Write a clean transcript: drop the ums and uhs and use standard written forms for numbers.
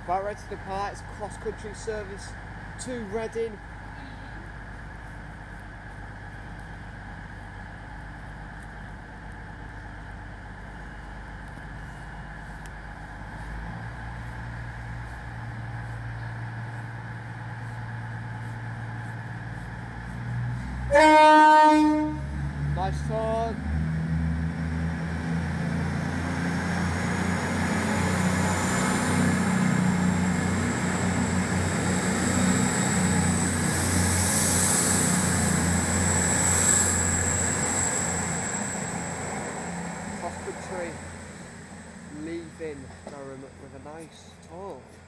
About ready to depart. It's cross-country service to Reading. Nice turn. Cross country leaving Durham with a nice tour.